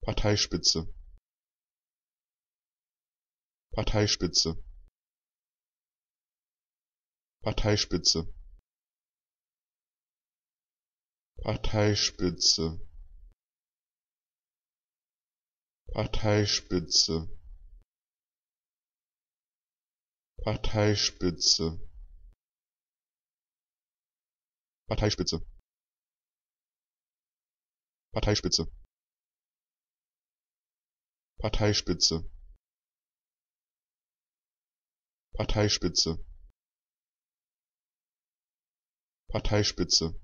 Parteispitze, Parteispitze, Parteispitze, Parteispitze, Parteispitze, Parteispitze, Parteispitze, Parteispitze, Parteispitze, Parteispitze, Parteispitze,